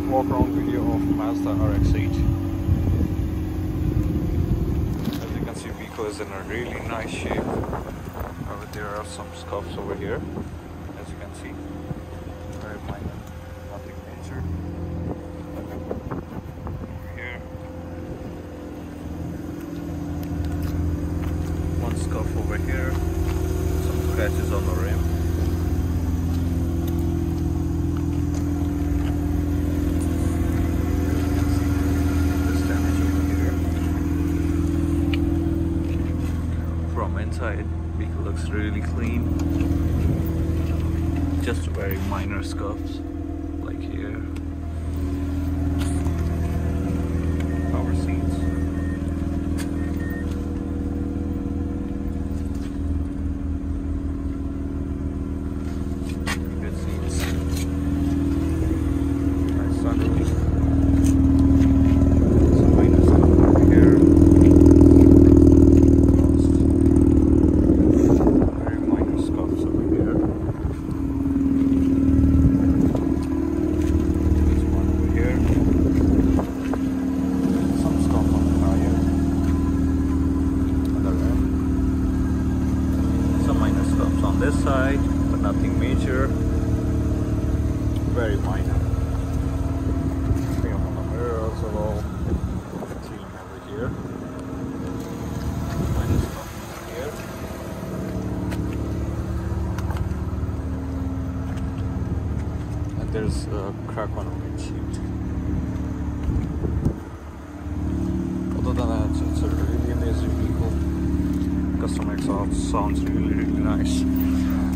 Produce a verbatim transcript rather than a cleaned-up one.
walk around video of Mazda R X eight. As you can see, vehicle is in a really nice shape. Uh, there are some scuffs over here, as you can see. Very minor, nothing major. Over here, one scuff over here, some scratches on the rim. Inside, vehicle looks really clean. Just very minor scuffs, like here. Power seats. Good seats. Nice sunroof. Some minor stuff over here. On this side, but nothing major. Very minor. Thing on the mirror as well. Team over here. Minor stuff over here. And there's a crack on the windshield. Other than that, it's a really amazing vehicle. Custom exhaust sounds really, really nice.